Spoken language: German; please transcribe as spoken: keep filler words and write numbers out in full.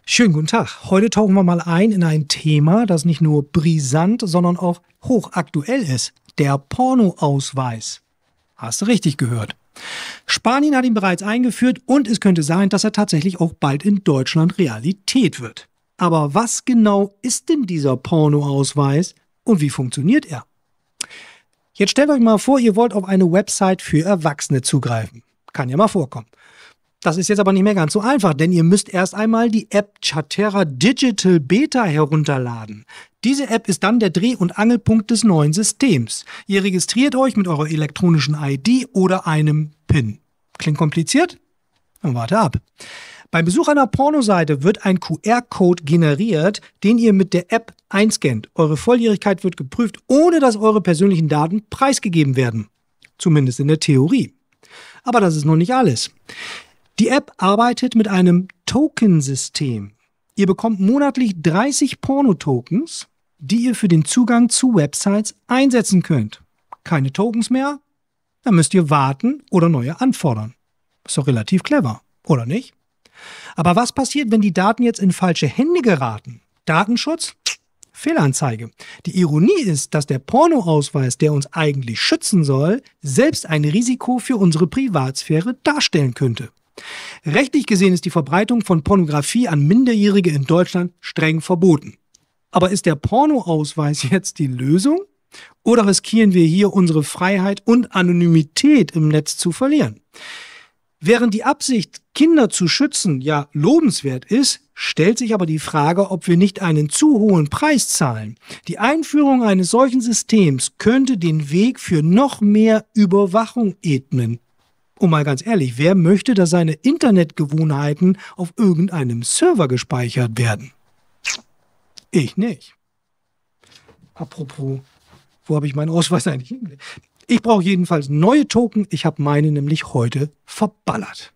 Schönen guten Tag. Heute tauchen wir mal ein in ein Thema, das nicht nur brisant, sondern auch hochaktuell ist. Der Pornoausweis. Hast du richtig gehört. Spanien hat ihn bereits eingeführt und es könnte sein, dass er tatsächlich auch bald in Deutschland Realität wird. Aber was genau ist denn dieser Pornoausweis und wie funktioniert er? Jetzt stellt euch mal vor, ihr wollt auf eine Website für Erwachsene zugreifen. Kann ja mal vorkommen. Das ist jetzt aber nicht mehr ganz so einfach, denn ihr müsst erst einmal die App Chatera Digital Beta herunterladen. Diese App ist dann der Dreh- und Angelpunkt des neuen Systems. Ihr registriert euch mit eurer elektronischen I D oder einem PIN. Klingt kompliziert? Dann warte ab. Beim Besuch einer Pornoseite wird ein Q R-Code generiert, den ihr mit der App einscannt. Eure Volljährigkeit wird geprüft, ohne dass eure persönlichen Daten preisgegeben werden. Zumindest in der Theorie. Aber das ist noch nicht alles. Die App arbeitet mit einem Tokensystem. Ihr bekommt monatlich dreißig Porno-Tokens, die ihr für den Zugang zu Websites einsetzen könnt. Keine Tokens mehr? Dann müsst ihr warten oder neue anfordern. Ist doch relativ clever, oder nicht? Aber was passiert, wenn die Daten jetzt in falsche Hände geraten? Datenschutz? Fehlanzeige. Die Ironie ist, dass der Pornoausweis, der uns eigentlich schützen soll, selbst ein Risiko für unsere Privatsphäre darstellen könnte. Rechtlich gesehen ist die Verbreitung von Pornografie an Minderjährige in Deutschland streng verboten. Aber ist der Pornoausweis jetzt die Lösung? Oder riskieren wir hier unsere Freiheit und Anonymität im Netz zu verlieren? Während die Absicht, Kinder zu schützen, ja lobenswert ist, stellt sich aber die Frage, ob wir nicht einen zu hohen Preis zahlen. Die Einführung eines solchen Systems könnte den Weg für noch mehr Überwachung ebnen. Und mal ganz ehrlich, wer möchte, dass seine Internetgewohnheiten auf irgendeinem Server gespeichert werden? Ich nicht. Apropos, wo habe ich meinen Ausweis eigentlich hingelegt? Ich brauche jedenfalls neue Token. Ich habe meine nämlich heute verballert.